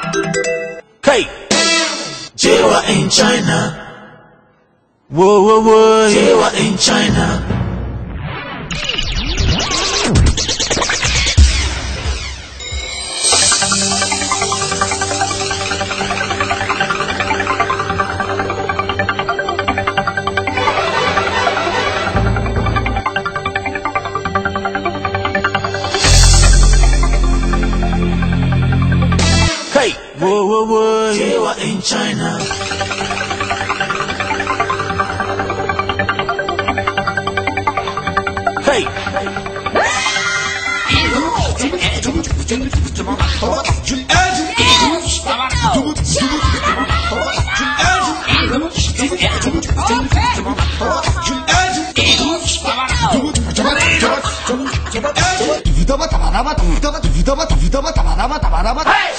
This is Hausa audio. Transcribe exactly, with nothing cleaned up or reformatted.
Hey, Jewa in China. Whoa, whoa, whoa, Jewa in China. Hey, whoa, whoa, whoa, Jewa in China. Hey. Hey.